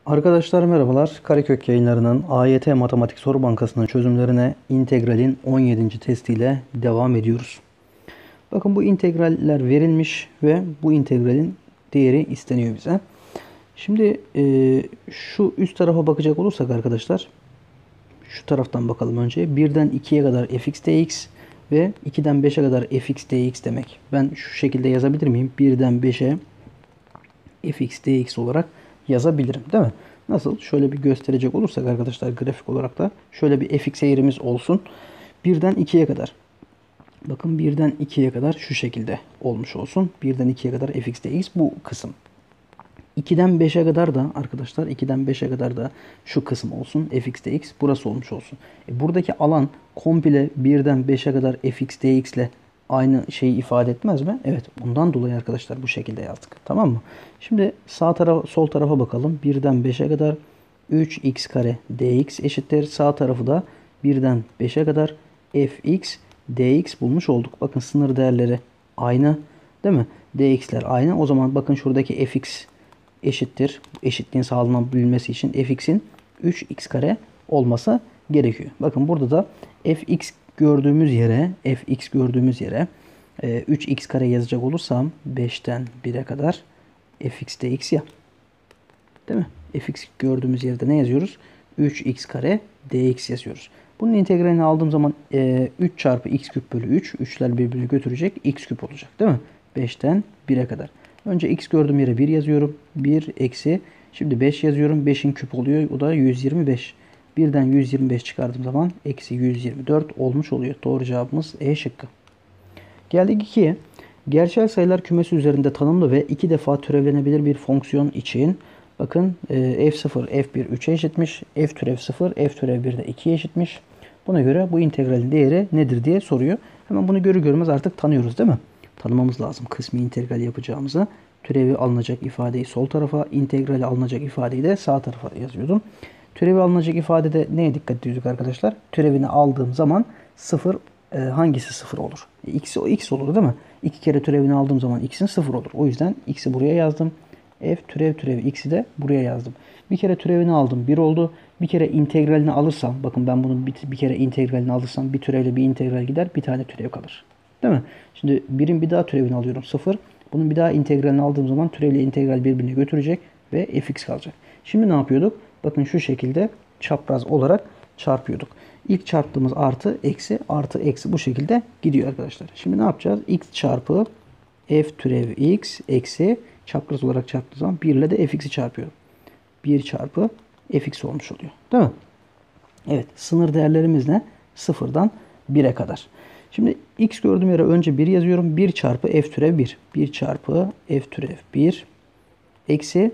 Arkadaşlar merhabalar. Karekök yayınlarının AYT Matematik Soru Bankası'nın çözümlerine integralin 17. testiyle devam ediyoruz. Bakın bu integraller verilmiş ve bu integralin değeri isteniyor bize. Şimdi şu üst tarafa bakacak olursak arkadaşlar, şu taraftan bakalım önce. 1'den 2'ye kadar fx dx ve 2'den 5'e kadar fx dx demek. Ben şu şekilde yazabilir miyim? 1'den 5'e fx dx olarak yazabilirim, değil mi? Nasıl? Şöyle bir gösterecek olursak arkadaşlar, grafik olarak da şöyle bir fx eğrimiz olsun. 1'den 2'ye kadar. Bakın 1'den 2'ye kadar şu şekilde olmuş olsun. 1'den 2'ye kadar fx dx bu kısım. 2'den 5'e kadar da arkadaşlar 2'den 5'e kadar da şu kısım olsun. Fx dx burası olmuş olsun. Buradaki alan komple 1'den 5'e kadar fx dx ile aynı şeyi ifade etmez mi? Evet. Bundan dolayı arkadaşlar bu şekilde yazdık. Tamam mı? Şimdi sol tarafa bakalım. 1'den 5'e kadar 3x kare dx eşittir. Sağ tarafı da 1'den 5'e kadar fx dx bulmuş olduk. Bakın sınır değerleri aynı. Değil mi? dx'ler aynı. O zaman bakın şuradaki fx eşittir. Eşitliğin sağlanabilmesi için fx'in 3x kare olması gerekiyor. Bakın burada da fx gördüğümüz yere 3x kare yazacak olursam 5'ten 1'e kadar fx dx ya. Değil mi? Fx gördüğümüz yerde ne yazıyoruz? 3x kare dx yazıyoruz. Bunun integralini aldığım zaman 3 çarpı x küp bölü 3. 3'ler birbirine götürecek. X küp olacak. Değil mi? 5'ten 1'e kadar. Önce x gördüğüm yere 1 yazıyorum. 1 eksi. Şimdi 5 yazıyorum. 5'in küp oluyor. O da 125. Birden 125 çıkardığım zaman eksi 124 olmuş oluyor. Doğru cevabımız E şıkkı. Geldik 2'ye. Gerçel sayılar kümesi üzerinde tanımlı ve 2 defa türevlenebilir bir fonksiyon için bakın f0, f1 3'e eşitmiş. F türev 0, f türev 1 de 2'ye eşitmiş. Buna göre bu integralin değeri nedir diye soruyor. Hemen bunu görür görmez artık tanıyoruz, değil mi? Tanımamız lazım kısmi integral yapacağımızı. Türevi alınacak ifadeyi sol tarafa, integrali alınacak ifadeyi de sağ tarafa yazıyordum. Türevi alınacak ifadede neye dikkat ediyorduk arkadaşlar? Türevini aldığım zaman 0 hangisi 0 olur? X'i o x olur, değil mi? 2 kere türevini aldığım zaman x'in 0 olur. O yüzden x'i buraya yazdım. F türev x'i de buraya yazdım. Bir kere türevini aldım 1 oldu. Bir kere integralini alırsam, bakın ben bunun bir kere integralini alırsam bir türevle bir integral gider, bir tane türev kalır. Değil mi? Şimdi birin bir daha türevini alıyorum 0. Bunun bir daha integralini aldığım zaman türevle integral birbirine götürecek ve fx kalacak. Şimdi ne yapıyorduk? Bakın şu şekilde çapraz olarak çarpıyorduk. İlk çarptığımız artı eksi artı eksi bu şekilde gidiyor arkadaşlar. Şimdi ne yapacağız? X çarpı f türev x eksi çapraz olarak çarptığı zaman 1 ile de fx'i çarpıyorum. 1 çarpı fx olmuş oluyor. Değil mi? Evet. Sınır değerlerimiz ne? 0'dan 1'e kadar. Şimdi x gördüğüm yere önce 1 yazıyorum. 1 çarpı f türev 1. 1 çarpı f türev 1 eksi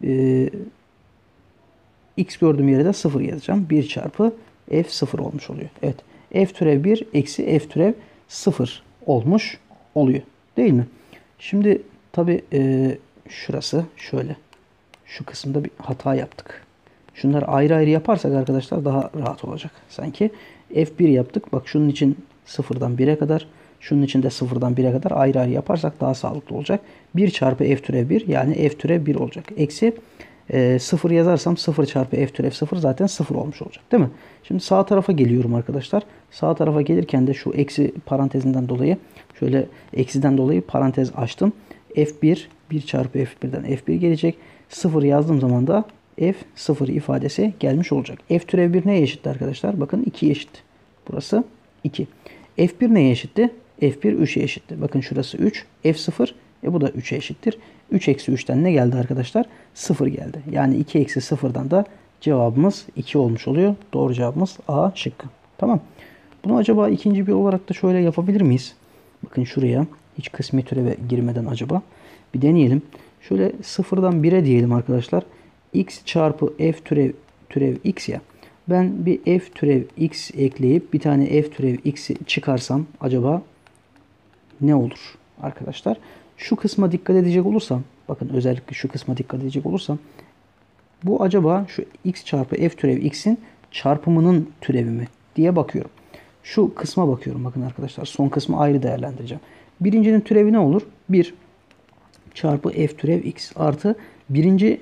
x gördüğüm yere de 0 yazacağım. 1 çarpı f 0 olmuş oluyor. Evet. F türev 1 eksi f türev 0 olmuş oluyor. Değil mi? Şimdi tabi şurası şöyle. Şu kısımda bir hata yaptık. Şunları ayrı ayrı yaparsak arkadaşlar daha rahat olacak. Sanki f1 yaptık. Bak şunun için 0'dan 1'e kadar. Şunun için de 0'dan 1'e kadar ayrı ayrı yaparsak daha sağlıklı olacak. 1 çarpı f türev 1 yani f türev 1 olacak. Eksi 0 yazarsam 0 çarpı f türev 0 zaten 0 olmuş olacak. Değil mi? Şimdi sağ tarafa geliyorum arkadaşlar. Sağ tarafa gelirken de şu eksi parantezinden dolayı şöyle eksiden dolayı parantez açtım. f1 1 çarpı f1'den f1 gelecek. 0 yazdığım zaman da f0 ifadesi gelmiş olacak. F türev 1 neye eşitti arkadaşlar? Bakın 2'ye eşit. Burası 2. F1 neye eşitti? F1 3'e eşitti. Bakın şurası 3. F0 bu da 3'e eşittir. 3 eksi 3'ten ne geldi arkadaşlar? 0 geldi. Yani 2 eksi 0'dan da cevabımız 2 olmuş oluyor. Doğru cevabımız A şıkkı. Tamam. Bunu acaba ikinci bir olarak da şöyle yapabilir miyiz? Bakın şuraya hiç kısmi türeve girmeden acaba bir deneyelim. Şöyle 0'dan 1'e diyelim arkadaşlar. X çarpı f türev x ya. Ben bir f türev x ekleyip bir tane f türev x'i çıkarsam acaba ne olur arkadaşlar? Şu kısma dikkat edecek olursam, bakın özellikle şu kısma dikkat edecek olursam, bu acaba şu x çarpı f türev x'in çarpımının türevi mi diye bakıyorum. Şu kısma bakıyorum. Bakın arkadaşlar son kısmı ayrı değerlendireceğim. Birincinin türevi ne olur? 1 çarpı f türev x artı birinci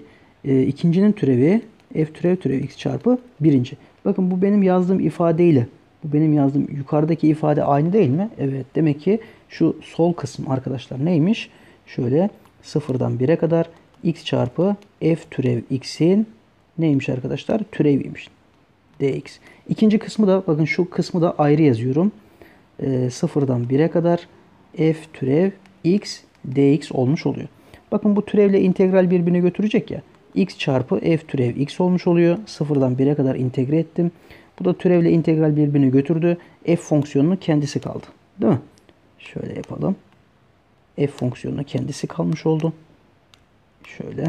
İkincinin türevi f türev x çarpı birinci. Bakın bu benim yazdığım ifadeyle bu benim yazdığım yukarıdaki ifade aynı değil mi? Evet. Demek ki şu sol kısım arkadaşlar neymiş? Şöyle sıfırdan 1'e kadar x çarpı f türev x'in neymiş arkadaşlar? Türeviymiş. Dx. İkinci kısmı da bakın şu kısmı da ayrı yazıyorum. Sıfırdan 1'e kadar f türev x dx olmuş oluyor. Bakın bu türevle integral birbirini götürecek ya. X çarpı f türev x olmuş oluyor. Sıfırdan 1'e kadar integre ettim. Bu da türevle integral birbirini götürdü. F fonksiyonunun kendisi kaldı. Değil mi? Şöyle yapalım. F fonksiyonunun kendisi kalmış oldu. Şöyle.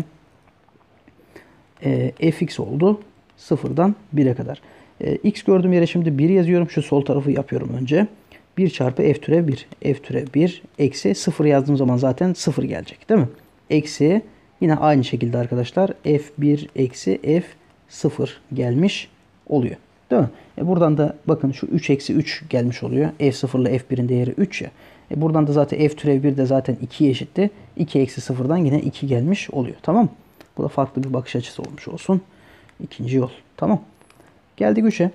Fx oldu. Sıfırdan 1'e kadar. X gördüğüm yere şimdi 1 yazıyorum. Şu sol tarafı yapıyorum önce. 1 çarpı f türev 1. F türev 1 eksi 0 yazdığım zaman zaten 0 gelecek. Değil mi? Eksi yine aynı şekilde arkadaşlar f1 eksi f0 gelmiş oluyor. Değil mi? Buradan da bakın şu 3 eksi 3 gelmiş oluyor. F0 ile f1'in değeri 3 ya. Buradan da zaten f türev 1 de zaten 2'ye eşitti. 2 eksi 0'dan yine 2 gelmiş oluyor. Tamam. Bu da farklı bir bakış açısı olmuş olsun. İkinci yol. Tamam. Geldik 3'e.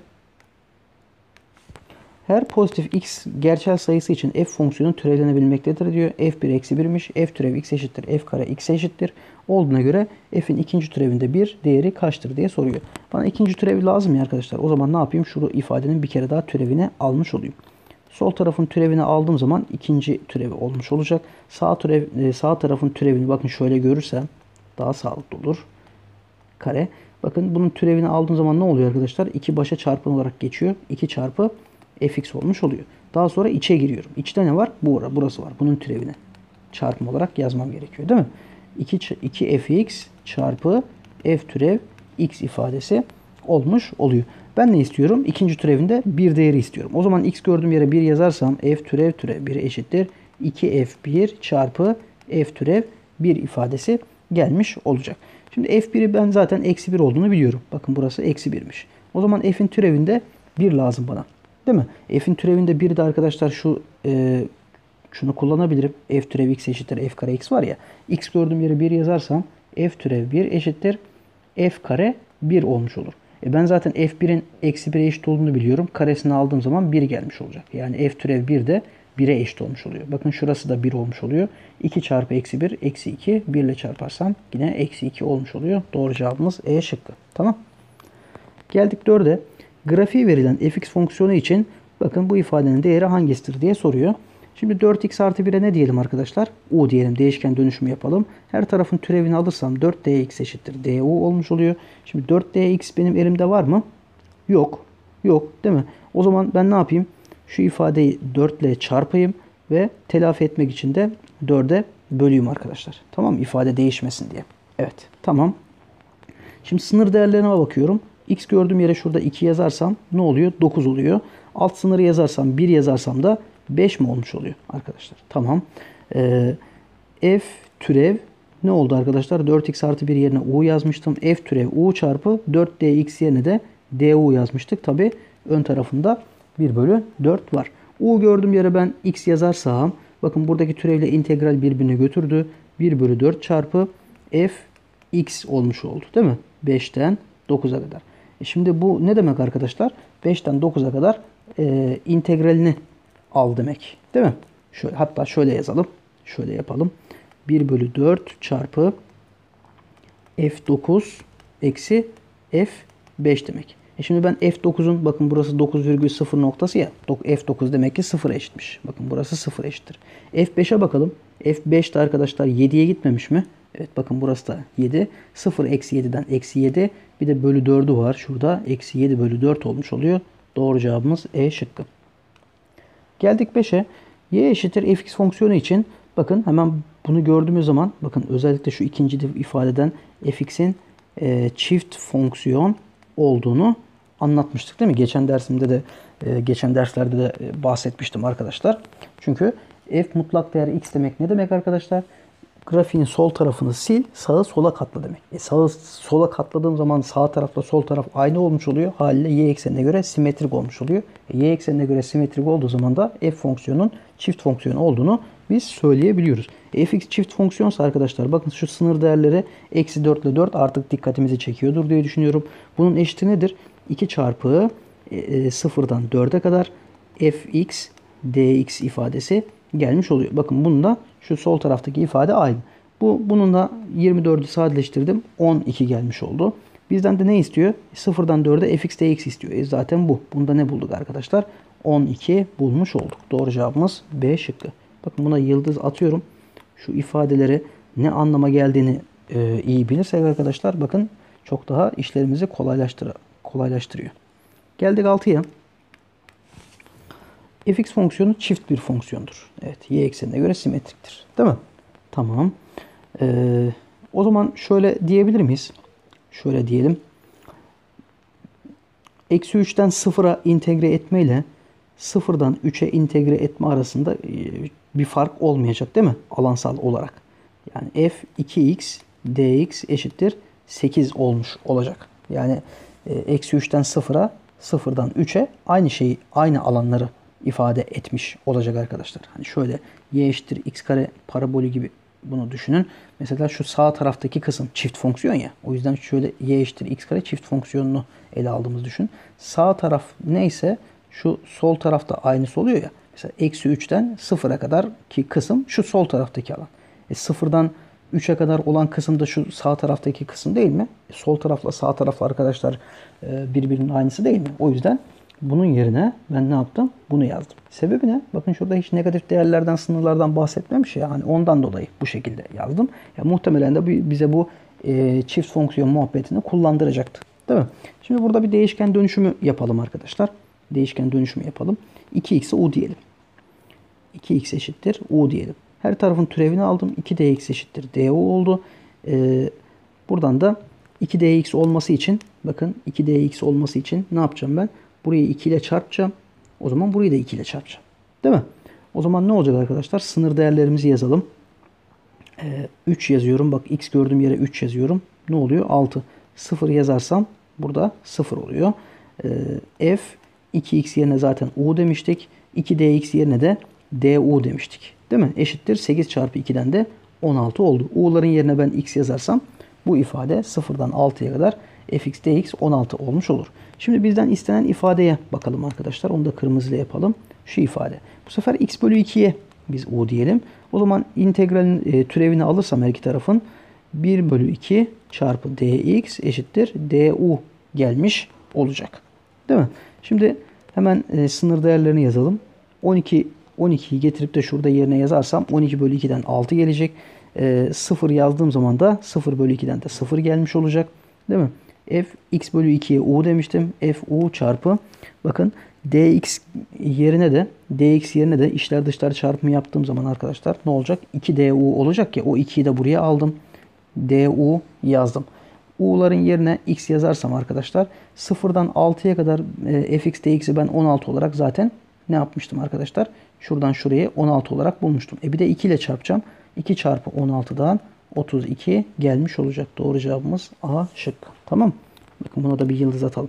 Her pozitif x gerçel sayısı için f fonksiyonu türevlenebilmektedir diyor. f1 eksi 1'miş. F türev x eşittir. F kare x eşittir. Olduğuna göre f'in ikinci türevinde 1 değeri kaçtır diye soruyor. Bana ikinci türevi lazım ya arkadaşlar. O zaman ne yapayım? Şu ifadenin bir kere daha türevini almış olayım. Sol tarafın türevini aldığım zaman ikinci türevi olmuş olacak. Sağ tarafın türevini bakın şöyle görürsem daha sağlıklı olur. Kare. Bakın bunun türevini aldığım zaman ne oluyor arkadaşlar? 2 başa çarpım olarak geçiyor. 2 çarpı fx olmuş oluyor. Daha sonra içe giriyorum. İçte ne var? Burası var. Bunun türevini çarpım olarak yazmam gerekiyor. Değil mi? 2 fx çarpı f türev x ifadesi olmuş oluyor. Ben ne istiyorum? İkinci türevinde bir değeri istiyorum. O zaman x gördüğüm yere 1 yazarsam f türev 1 eşittir. 2f1 çarpı f türev 1 ifadesi gelmiş olacak. Şimdi f1'i ben zaten eksi 1 olduğunu biliyorum. Bakın burası eksi 1'miş. O zaman f'in türevinde 1 lazım bana. Değil mi? F'in türevinde 1 de arkadaşlar şunu kullanabilirim. F türev x eşittir f kare x var ya. X gördüğüm yere 1 yazarsam f türev 1 eşittir f kare 1 olmuş olur. Ben zaten f1'in eksi 1'e eşit olduğunu biliyorum. Karesini aldığım zaman 1 gelmiş olacak. Yani f türev 1 de 1'e eşit olmuş oluyor. Bakın şurası da 1 olmuş oluyor. 2 çarpı eksi 1 eksi 2. 1 ile çarparsam yine eksi 2 olmuş oluyor. Doğru cevabımız E şıkkı. Tamam. Geldik 4'e. Grafiği verilen fx fonksiyonu için bakın bu ifadenin değeri hangisidir diye soruyor. Şimdi 4x artı 1'e ne diyelim arkadaşlar? U diyelim. Değişken dönüşümü yapalım. Her tarafın türevini alırsam 4dx eşittir du olmuş oluyor. Şimdi 4dx benim elimde var mı? Yok. Yok değil mi? O zaman ben ne yapayım? Şu ifadeyi 4 ile çarpayım ve telafi etmek için de 4'e böleyim arkadaşlar. Tamam mı? İfade değişmesin diye. Evet. Tamam. Şimdi sınır değerlerine bakıyorum. X gördüğüm yere şurada 2 yazarsam ne oluyor? 9 oluyor. Alt sınırı yazarsam 1 yazarsam da 5 mi olmuş oluyor arkadaşlar? Tamam. F türev ne oldu arkadaşlar? 4x artı 1 yerine u yazmıştım. F türev u çarpı 4dx yerine de du yazmıştık. Tabi ön tarafında 1 bölü 4 var. U gördüğüm yere ben x yazarsam bakın buradaki türevle integral birbirini götürdü. 1 bölü 4 çarpı f x olmuş oldu. Değil mi? 5'ten 9'a kadar. Şimdi bu ne demek arkadaşlar? 5'ten 9'a kadar integralini al demek. Değil mi? Şöyle, hatta şöyle yazalım. Şöyle yapalım. 1 bölü 4 çarpı f9 eksi f5 demek. Şimdi ben f9'un bakın burası 9,0 noktası ya. F9 demek ki 0'a eşitmiş. Bakın burası 0 eşittir. F5'e bakalım. F5 de arkadaşlar 7'ye gitmemiş mi? Evet bakın burası da 7. 0 eksi 7'den eksi 7. Bir de bölü 4'ü var. Şurada eksi 7 bölü 4 olmuş oluyor. Doğru cevabımız E şıkkı. Geldik 5'e. Y eşittir fx fonksiyonu için bakın hemen bunu gördüğümüz zaman bakın özellikle şu ikinci ifadeden fx'in çift fonksiyon olduğunu anlatmıştık değil mi? Geçen derslerde de bahsetmiştim arkadaşlar. Çünkü f mutlak değer x demek ne demek arkadaşlar? Grafiğin sol tarafını sil, sağı sola katla demek. Sağı sola katladığım zaman sağ tarafla sol taraf aynı olmuş oluyor. Haliyle y eksenine göre simetrik olmuş oluyor. Y eksenine göre simetrik olduğu zaman da f fonksiyonun çift fonksiyon olduğunu biz söyleyebiliyoruz. Fx çift fonksiyonsa arkadaşlar bakın şu sınır değerleri eksi 4 ile 4 artık dikkatimizi çekiyordur diye düşünüyorum. Bunun eşiti nedir? 2 çarpı sıfırdan 4'e kadar fx dx ifadesi gelmiş oluyor. Bakın bunun da şu sol taraftaki ifade aynı. Bununla 24'ü sadeleştirdim. 12 gelmiş oldu. Bizden de ne istiyor? Sıfırdan 4'e fx dx istiyor. Zaten bu. Bunda ne bulduk arkadaşlar? 12 bulmuş olduk. Doğru cevabımız B şıkkı. Bakın buna yıldız atıyorum. Şu ifadeleri ne anlama geldiğini iyi bilirsek arkadaşlar bakın çok daha işlerimizi kolaylaştırıyor. Geldik 6'ya. Fx fonksiyonu çift bir fonksiyondur. Evet, y eksenine göre simetriktir. Değil mi? Tamam. O zaman şöyle diyebilir miyiz? Şöyle diyelim. Eksi 3'ten 0'a integre etme ile 0'dan 3'e integre etme arasında bir fark olmayacak değil mi? Alansal olarak. Yani f 2x dx eşittir 8 olmuş olacak. Yani eksi 3'ten 0'a 0'dan 3'e aynı şeyi, aynı alanları ifade etmiş olacak arkadaşlar. Hani şöyle y eşittir x kare parabolü gibi bunu düşünün. Mesela şu sağ taraftaki kısım çift fonksiyon ya. O yüzden şöyle y eşittir x kare çift fonksiyonunu ele aldığımızı düşün. Sağ taraf neyse şu sol tarafta aynısı oluyor ya. Mesela eksi 3'ten 0'a kadar ki kısım şu sol taraftaki alan. 0'dan 3'e kadar olan kısım da şu sağ taraftaki kısım değil mi? Sol tarafla sağ tarafla arkadaşlar birbirinin aynısı değil mi? O yüzden bunun yerine ben ne yaptım? Bunu yazdım. Sebebi ne? Bakın şurada hiç negatif değerlerden, sınırlardan bahsetmemiş ya. Hani ondan dolayı bu şekilde yazdım. Ya muhtemelen de bize bu çift fonksiyon muhabbetini kullandıracaktı. Değil mi? Şimdi burada bir değişken dönüşümü yapalım arkadaşlar. Değişken dönüşümü yapalım. 2x'e u diyelim. 2x eşittir u diyelim. Her tarafın türevini aldım. 2dx eşittir du oldu. Buradan da 2dx olması için bakın 2dx olması için ne yapacağım ben? Burayı 2 ile çarpacağım. O zaman burayı da 2 ile çarpacağım. Değil mi? O zaman ne olacak arkadaşlar? Sınır değerlerimizi yazalım. 3 yazıyorum. Bak x gördüğüm yere 3 yazıyorum. Ne oluyor? 6. 0 yazarsam burada 0 oluyor. F 2x yerine zaten u demiştik. 2dx yerine de du demiştik. Değil mi? Eşittir 8 çarpı 2'den de 16 oldu. U'ların yerine ben x yazarsam bu ifade 0'dan 6'ya kadar fx dx 16 olmuş olur. Şimdi bizden istenen ifadeye bakalım arkadaşlar. Onu da kırmızıyla yapalım. Şu ifade. Bu sefer x bölü 2'ye biz u diyelim. O zaman integralin türevini alırsam her iki tarafın 1 bölü 2 çarpı dx eşittir du gelmiş olacak. Değil mi? Şimdi hemen sınır değerlerini yazalım. 12'yi getirip de şurada yerine yazarsam 12 bölü 2'den 6 gelecek. 0 yazdığım zaman da 0 bölü 2'den de 0 gelmiş olacak. Değil mi? F x bölü 2'ye u demiştim. F u çarpı bakın dx yerine de içler dışlar çarpımı yaptığım zaman arkadaşlar ne olacak? 2 du olacak ya. O 2'yi de buraya aldım. Du yazdım. U'ların yerine x yazarsam arkadaşlar 0'dan 6'ya kadar fx dx'i ben 16 olarak zaten ne yapmıştım arkadaşlar? Şuradan şuraya 16 olarak bulmuştum. Bir de 2 ile çarpacağım. 2 çarpı 16'dan 32 gelmiş olacak. Doğru cevabımız A şıkkı. Tamam. Bakın buna da bir yıldız atalım.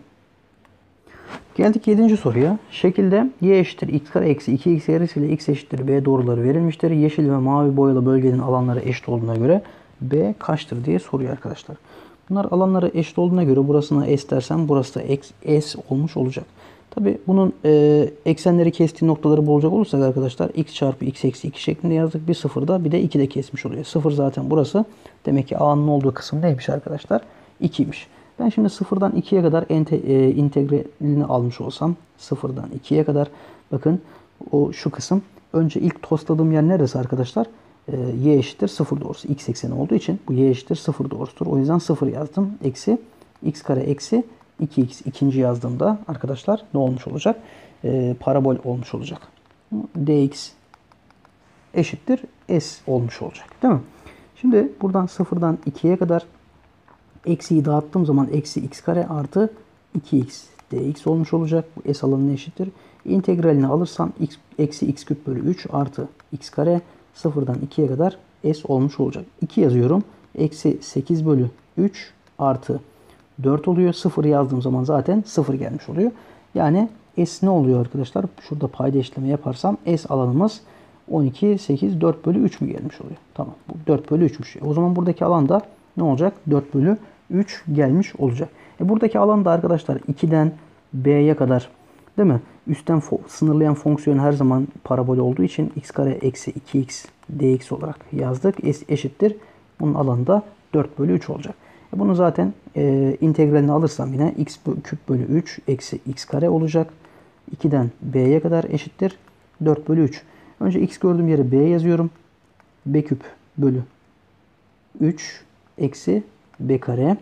Geldik 7. soruya. Şekilde y eşittir x kare eksi 2x yarısı ile x eşittir b doğruları verilmiştir. Yeşil ve mavi boyalı bölgenin alanları eşit olduğuna göre b kaçtır diye soruyor arkadaşlar. Bunlar alanları eşit olduğuna göre burasına s dersem burası da s olmuş olacak. Tabi bunun eksenleri kestiği noktaları bulacak olursak arkadaşlar x çarpı x eksi 2 şeklinde yazdık. Bir sıfırda bir de 2 de kesmiş oluyor. Sıfır zaten burası. Demek ki a'nın olduğu kısım neymiş arkadaşlar? 2'ymiş. Ben şimdi sıfırdan 2'ye kadar integralini almış olsam sıfırdan 2'ye kadar bakın şu kısım önce ilk tostladığım yer neresi arkadaşlar? Y eşittir 0 doğrusu. X ekseni olduğu için bu y eşittir 0 doğrusudur. O yüzden 0 yazdım. Eksi x kare eksi 2x ikinci yazdığımda arkadaşlar ne olmuş olacak? Parabol olmuş olacak. Dx eşittir s olmuş olacak. Değil mi? Şimdi buradan 0'dan 2'ye kadar eksiyi dağıttığım zaman eksi x kare artı 2x dx olmuş olacak. Bu s alanına eşittir. İntegralini alırsam eksi x küp bölü 3 artı x kare 0'dan 2'ye kadar s olmuş olacak. 2 yazıyorum. Eksi 8 bölü 3 artı 4 oluyor. 0 yazdığım zaman zaten 0 gelmiş oluyor. Yani s ne oluyor arkadaşlar? Şurada payda işlemi yaparsam s alanımız 12, 8, 4 bölü 3 mü gelmiş oluyor? Tamam. Bu 4 bölü 3'müş. O zaman buradaki alanda ne olacak? 4 bölü 3 gelmiş olacak. Buradaki alanda arkadaşlar 2'den B'ye kadar, değil mi? Üstten sınırlayan fonksiyon her zaman parabol olduğu için x kare eksi 2x dx olarak yazdık. Eşittir. Bunun alanı da 4 bölü 3 olacak. Bunu zaten integralini alırsam yine x küp bölü 3 eksi x kare olacak. 2'den b'ye kadar eşittir 4 bölü 3. Önce x gördüğüm yere b yazıyorum. B küp bölü 3 eksi b kare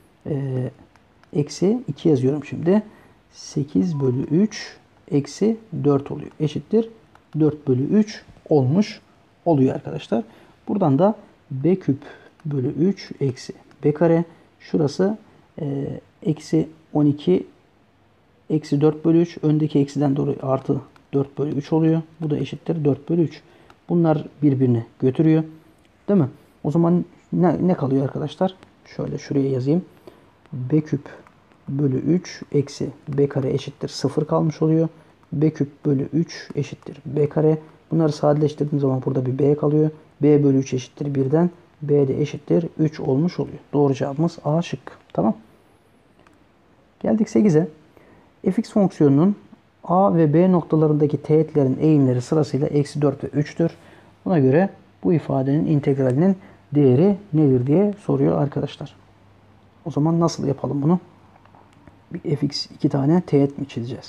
eksi 2 yazıyorum şimdi. 8 bölü 3 eksi 4 oluyor. Eşittir 4 bölü 3 olmuş oluyor arkadaşlar. Buradan da b küp bölü 3 eksi b kare. Şurası eksi 12 eksi 4 bölü 3. Öndeki eksiden dolayı artı 4 bölü 3 oluyor. Bu da eşittir 4 bölü 3. Bunlar birbirini götürüyor. Değil mi? O zaman ne kalıyor arkadaşlar? Şöyle şuraya yazayım. B küp bölü 3 eksi B kare eşittir 0 kalmış oluyor. B küp bölü 3 eşittir B kare. Bunları sadeleştirdiğim zaman burada bir B kalıyor. B bölü 3 eşittir 1'den. B de eşittir 3 olmuş oluyor. Doğru cevabımız A şıkkı. Tamam. Geldik 8'e. Fx fonksiyonunun A ve B noktalarındaki teğetlerin eğimleri sırasıyla eksi 4 ve 3'tür. Buna göre bu ifadenin integralinin değeri nedir diye soruyor arkadaşlar. O zaman nasıl yapalım bunu? Bir fx 2 tane teğet mi çizeceğiz?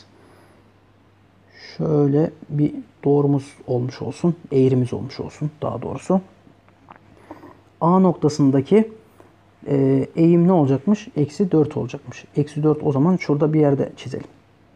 Şöyle bir doğrumuz olmuş olsun. Eğrimiz olmuş olsun daha doğrusu. A noktasındaki eğim ne olacakmış? Eksi 4 olacakmış. Eksi 4 o zaman şurada bir yerde çizelim.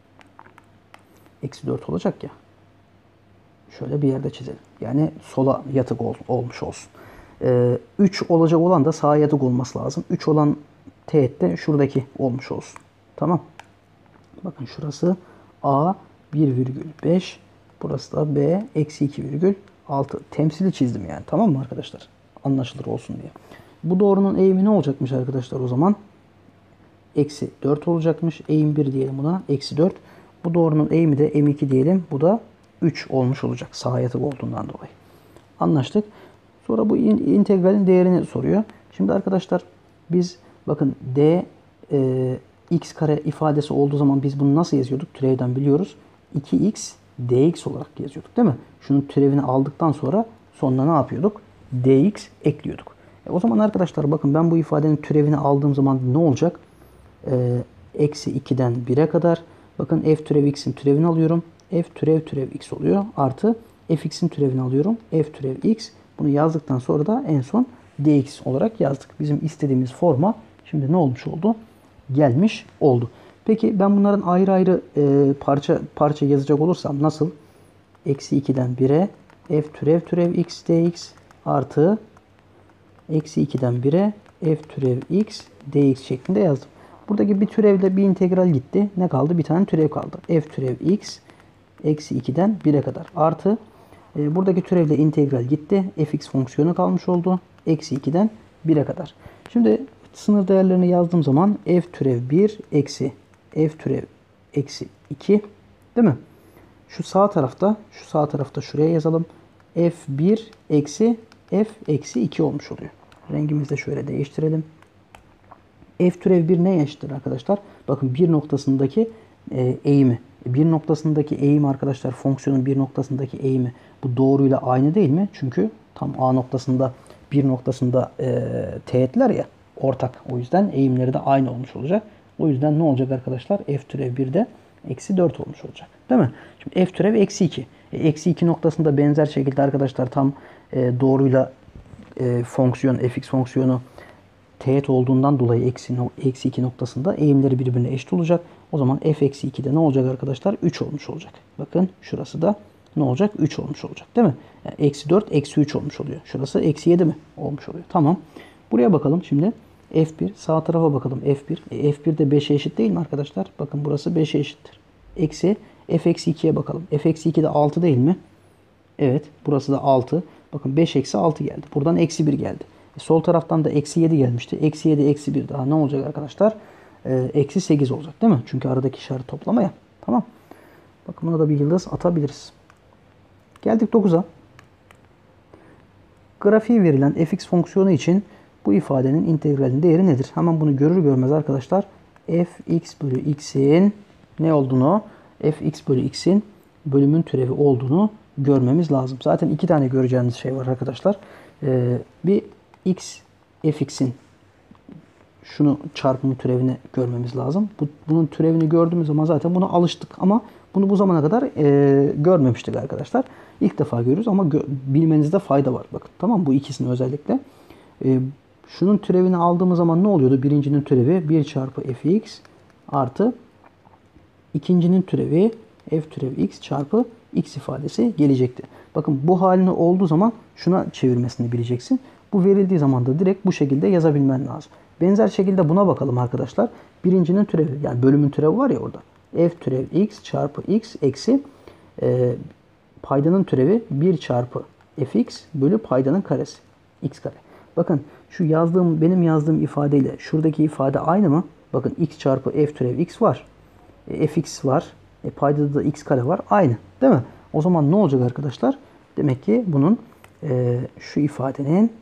Eksi 4 olacak ya. Şöyle bir yerde çizelim. Yani sola yatık olmuş olsun. 3 olacak olan da sağa yatık olması lazım. 3 olan teğet de şuradaki olmuş olsun. Tamam. Bakın şurası A 1,5. Burası da B eksi 2,6. Temsili çizdim yani. Tamam mı arkadaşlar? Anlaşılır olsun diye. Bu doğrunun eğimi ne olacakmış arkadaşlar o zaman? Eksi 4 olacakmış. Eğim 1 diyelim buna. Eksi 4. Bu doğrunun eğimi de M2 diyelim. Bu da 3 olmuş olacak. Sağa yatık olduğundan dolayı. Anlaştık. Sonra bu integralin değerini soruyor. Şimdi arkadaşlar biz bakın d x kare ifadesi olduğu zaman biz bunu nasıl yazıyorduk? Türevden biliyoruz. 2x dx olarak yazıyorduk değil mi? Şunun türevini aldıktan sonra sonuna ne yapıyorduk? Dx ekliyorduk. O zaman arkadaşlar bakın ben bu ifadenin türevini aldığım zaman ne olacak? Eksi 2'den 1'e kadar. Bakın f türev x'in türevini alıyorum. F türev x oluyor. Artı fx'in türevini alıyorum. F türev x. Bunu yazdıktan sonra da en son dx olarak yazdık. Bizim istediğimiz forma şimdi ne olmuş oldu? Gelmiş oldu. Peki ben bunların ayrı ayrı parça yazacak olursam nasıl? Eksi 2'den 1'e f türev x dx artı eksi 2'den 1'e f türev x dx şeklinde yazdım. Buradaki bir türevle bir integral gitti. Ne kaldı? Bir tane türev kaldı. F türev x eksi 2'den 1'e kadar. Artı buradaki türevle integral gitti. Fx fonksiyonu kalmış oldu. Eksi 2'den 1'e kadar. Şimdi sınır değerlerini yazdığım zaman f türev 1 eksi f türev eksi 2 değil mi? Şu sağ tarafta şuraya yazalım. f1 eksi f eksi 2 olmuş oluyor. Rengimizi de şöyle değiştirelim. F türev 1 neye eşittir arkadaşlar? Bakın bir noktasındaki eğimi. Bir noktasındaki eğim arkadaşlar fonksiyonun bir noktasındaki eğimi bu doğruyla aynı değil mi? Çünkü tam A noktasında bir noktasında teğetler ya ortak. O yüzden eğimleri de aynı olmuş olacak. O yüzden ne olacak arkadaşlar? F türev 1'de eksi 4 olmuş olacak. Değil mi? Şimdi F türev eksi 2. Eksi 2 noktasında benzer şekilde arkadaşlar tam doğruyla fonksiyon fx fonksiyonu teğet olduğundan dolayı eksi 2 noktasında eğimleri birbirine eşit olacak. O zaman f eksi 2'de ne olacak arkadaşlar? 3 olmuş olacak. Bakın şurası da ne olacak? 3 olmuş olacak. Değil mi? Yani eksi 4 eksi 3 olmuş oluyor. Şurası eksi 7 mi? Olmuş oluyor. Tamam. Buraya bakalım şimdi. F1 sağ tarafa bakalım. F1. F1 de 5'e eşit değil mi arkadaşlar? Bakın burası 5'e eşittir. Eksi f eksi 2'ye bakalım. F eksi 2 de 6 değil mi? Evet. Burası da 6. Bakın 5 eksi 6 geldi. Buradan eksi 1 geldi. Sol taraftan da eksi 7 gelmişti. Eksi 7 eksi 1 daha ne olacak arkadaşlar? Eksi 8 olacak değil mi? Çünkü aradaki işaret toplama ya. Tamam. Bakın buna da bir yıldız atabiliriz. Geldik 9'a. Grafiği verilen fx fonksiyonu için bu ifadenin integralin değeri nedir? Hemen bunu görür görmez arkadaşlar fx bölü x'in ne olduğunu, fx bölü x'in bölümün türevi olduğunu görmemiz lazım. Zaten iki tane göreceğiniz şey var arkadaşlar. Bir x fx'in şunu çarpımı türevini görmemiz lazım. Bunun türevini gördüğümüz zaman zaten buna alıştık ama bunu bu zamana kadar görmemiştik arkadaşlar. İlk defa görüyoruz ama bilmenizde fayda var. Bakın tamam, bu ikisini özellikle. Şunun türevini aldığımız zaman ne oluyordu? Birincinin türevi 1 çarpı fx artı ikincinin türevi f türevi x çarpı x ifadesi gelecekti. Bakın bu halini olduğu zaman şuna çevirmesini bileceksin. Bu verildiği zaman da direkt bu şekilde yazabilmen lazım. Benzer şekilde buna bakalım arkadaşlar. Birincinin türevi, yani bölümün türevi var ya orada. F türev x çarpı x eksi paydanın türevi 1 çarpı fx bölü paydanın karesi. X kare. Bakın şu benim yazdığım ifadeyle şuradaki ifade aynı mı? Bakın x çarpı f türev x var. Fx var. Paydada da x kare var. Aynı. Değil mi? O zaman ne olacak arkadaşlar? Demek ki bunun şu ifadenin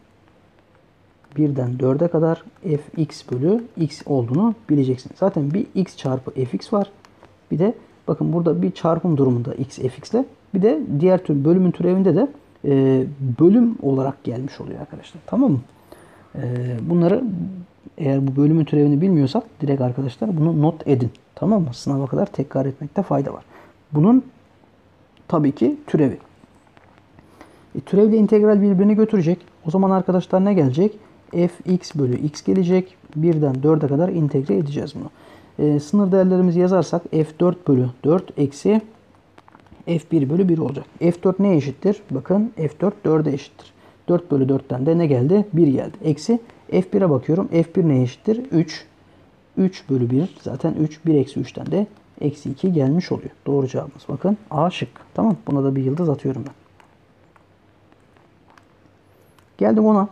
1'den 4'e kadar fx bölü x olduğunu bileceksin. Zaten bir x çarpı fx var. Bir de bakın burada bir çarpım durumunda x fx ile bir de diğer tür bölümün türevinde de bölüm olarak gelmiş oluyor arkadaşlar. Tamam mı? Bunları eğer bu bölümün türevini bilmiyorsak direkt arkadaşlar bunu not edin. Tamam mı? Sınava kadar tekrar etmekte fayda var. Bunun tabii ki türevi. Türevle integral birbirini götürecek. O zaman arkadaşlar ne gelecek? Fx bölü x gelecek. 1'den 4'e kadar integre edeceğiz bunu. Sınır değerlerimizi yazarsak f4 bölü 4 eksi f1 bölü 1 olacak. F4 neye eşittir? Bakın F4 4'e eşittir. 4 bölü 4'ten de ne geldi? 1 geldi. Eksi F1'e bakıyorum. F1 neye eşittir? 3. 3 bölü 1 zaten 3. 1 eksi 3'ten de eksi 2 gelmiş oluyor. Doğru cevabımız bakın A şık. Tamam. Buna da bir yıldız atıyorum ben. Geldim ona.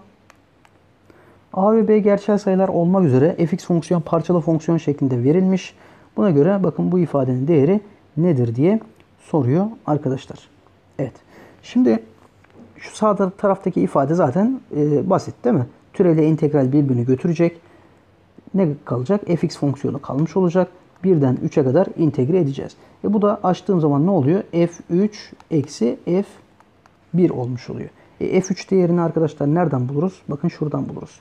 A ve B gerçel sayılar olmak üzere fx fonksiyon parçalı fonksiyon şeklinde verilmiş. Buna göre bakın bu ifadenin değeri nedir diye soruyor arkadaşlar. Evet. Şimdi şu sağ taraftaki ifade zaten basit değil mi? Türevle integral birbirini götürecek. Ne kalacak? Fx fonksiyonu kalmış olacak. 1'den 3'e kadar integre edeceğiz. Bu da açtığım zaman ne oluyor? F3 eksi F1 olmuş oluyor. F3 değerini arkadaşlar nereden buluruz? Bakın şuradan buluruz.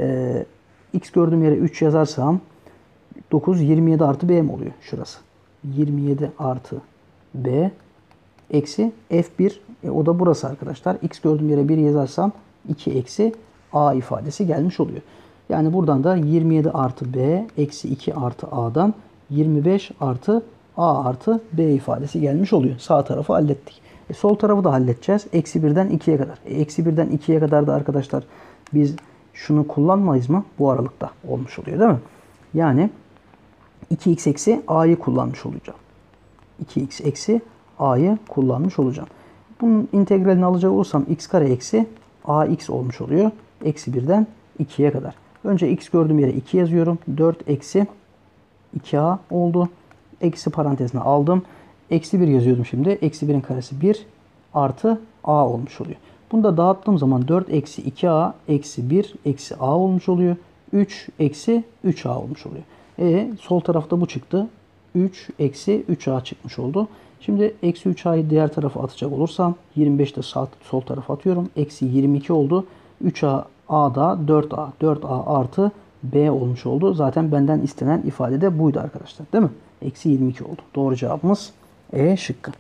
X gördüğüm yere 3 yazarsam 9 27 artı B mi oluyor? Şurası. 27 artı B eksi F1 o da burası arkadaşlar. X gördüğüm yere 1 yazarsam 2 eksi A ifadesi gelmiş oluyor. Yani buradan da 27 artı B eksi 2 artı A'dan 25 artı A artı B ifadesi gelmiş oluyor. Sağ tarafı hallettik. Sol tarafı da halledeceğiz. Eksi 1'den 2'ye kadar. Eksi 1'den 2'ye kadar da arkadaşlar biz şunu kullanmayız mı? Bu aralıkta olmuş oluyor değil mi? Yani 2x eksi A'yı kullanmış olacağım. 2x eksi A'yı kullanmış olacağım. Bunun integralini alacak olursam x kare eksi ax olmuş oluyor. Eksi 1'den 2'ye kadar. Önce x gördüğüm yere 2 yazıyorum. 4 eksi 2a oldu. Eksi parantezine aldım. Eksi 1 yazıyordum şimdi. Eksi 1'in karesi 1 artı a olmuş oluyor. Bunu da dağıttığım zaman 4 eksi 2a eksi 1 eksi a olmuş oluyor. 3 eksi 3a olmuş oluyor. Sol tarafta bu çıktı. 3 eksi 3a çıkmış oldu. Şimdi eksi 3a'yı diğer tarafa atacak olursam 25 de sol tarafa atıyorum. Eksi 22 oldu. 3a A'da 4a. 4a artı b olmuş oldu. Zaten benden istenen ifade de buydu arkadaşlar. Değil mi? Eksi 22 oldu. Doğru cevabımız E şıkkı.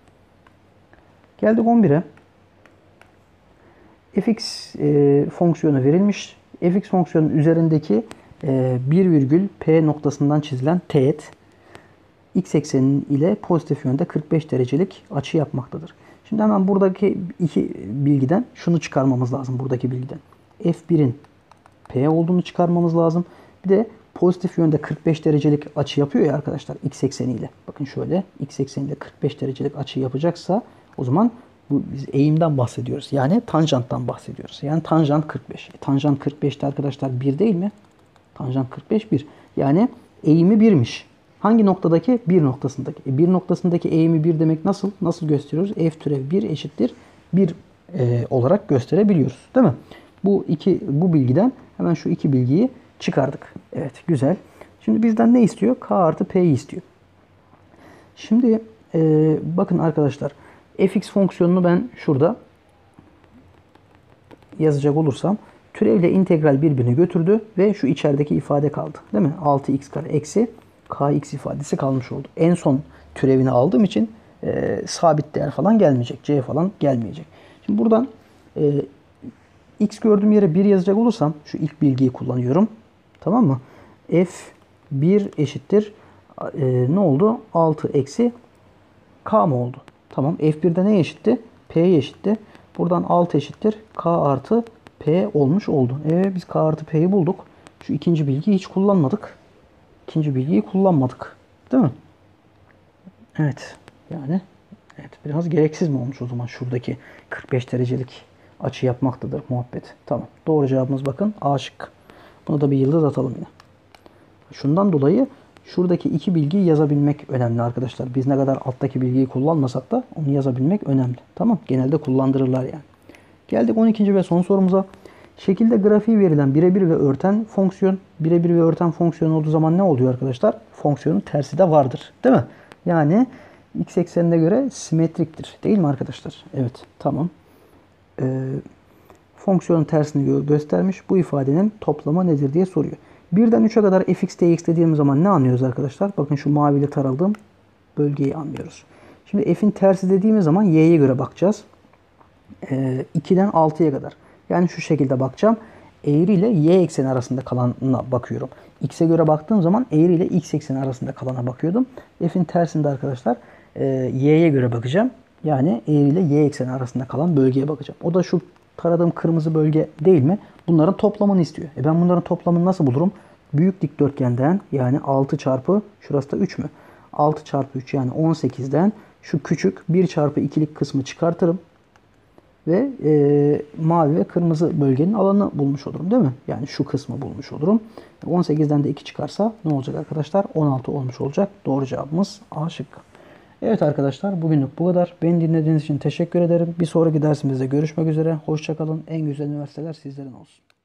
Geldik 11'e. Fx fonksiyonu verilmiş. Fx fonksiyonun üzerindeki 1 virgül P noktasından çizilen teğet x eksenin ile pozitif yönde 45 derecelik açı yapmaktadır. Şimdi hemen buradaki iki bilgiden şunu çıkarmamız lazım. Buradaki bilgiden. F1'in P olduğunu çıkarmamız lazım. Bir de pozitif yönde 45 derecelik açı yapıyor ya arkadaşlar x ekseniyle. Bakın şöyle x ekseniyle 45 derecelik açı yapacaksa o zaman biz eğimden bahsediyoruz. Yani tanjanttan bahsediyoruz. Yani tanjant 45. Tanjant 45'te arkadaşlar 1 değil mi? Tanjant 45 1. Yani eğimi 1'miş. Hangi noktadaki? 1 noktasındaki. 1 noktasındaki eğimi 1 demek nasıl? Nasıl gösteriyoruz? F türev 1 eşittir 1 olarak gösterebiliyoruz. Değil mi? Bu bilgiden hemen şu iki bilgiyi çıkardık. Evet, güzel. Şimdi bizden ne istiyor? K artı P'yi istiyor. Şimdi bakın arkadaşlar, fx fonksiyonunu ben şurada yazacak olursam, türevle integral birbirini götürdü ve şu içerideki ifade kaldı. Değil mi? 6x kare eksi kx ifadesi kalmış oldu. En son türevini aldığım için sabit değer falan gelmeyecek. C falan gelmeyecek. Şimdi buradan x gördüğüm yere 1 yazacak olursam şu ilk bilgiyi kullanıyorum. Tamam mı? F1 eşittir ne oldu? 6 eksi k mı oldu? Tamam. F1'de ne eşitti? P'ye eşitti. Buradan 6 eşittir k artı p olmuş oldu. Biz k artı p'yi bulduk. Şu ikinci bilgiyi hiç kullanmadık. İkinci bilgiyi kullanmadık. Değil mi? Evet. Yani evet, biraz gereksiz mi olmuş o zaman şuradaki 45 derecelik açı yapmaktadır muhabbet. Tamam. Doğru cevabımız bakın A şıkkı. Bunu da bir yıldız atalım yine. Şundan dolayı şuradaki iki bilgiyi yazabilmek önemli arkadaşlar. Biz ne kadar alttaki bilgiyi kullanmasak da onu yazabilmek önemli. Tamam. Genelde kullandırırlar yani. Geldik 12. ve son sorumuza. Şekilde grafiği verilen birebir ve örten fonksiyon. Birebir ve örten fonksiyon olduğu zaman ne oluyor arkadaşlar? Fonksiyonun tersi de vardır. Değil mi? Yani x eksenine göre simetriktir. Değil mi arkadaşlar? Evet. Tamam. Fonksiyonun tersini göstermiş. Bu ifadenin toplamı nedir diye soruyor. 1'den 3'e kadar fx dx dediğimiz zaman ne anlıyoruz arkadaşlar? Bakın şu maviyle taraladığım bölgeyi anlıyoruz. Şimdi f'in tersi dediğimiz zaman y'ye göre bakacağız. 2'den 6'ya kadar. Yani şu şekilde bakacağım. Eğri ile y ekseni arasında kalanına bakıyorum. X'e göre baktığım zaman eğri ile x ekseni arasında kalana bakıyordum. F'in tersinde arkadaşlar y'ye göre bakacağım. Yani eğri ile y ekseni arasında kalan bölgeye bakacağım. O da şu taradığım kırmızı bölge değil mi? Bunların toplamını istiyor. Ben bunların toplamını nasıl bulurum? Büyük dikdörtgenden, yani 6 çarpı şurası da 3 mü? 6 çarpı 3 yani 18'den şu küçük 1 çarpı 2'lik kısmı çıkartırım. Ve mavi ve kırmızı bölgenin alanını bulmuş olurum, değil mi? Yani şu kısmı bulmuş olurum. 18'den de 2 çıkarsa ne olacak arkadaşlar? 16 olmuş olacak. Doğru cevabımız A şıkkı. Evet arkadaşlar, bugünlük bu kadar. Beni dinlediğiniz için teşekkür ederim. Bir sonraki dersimizde görüşmek üzere. Hoşça kalın. En güzel üniversiteler sizlerin olsun.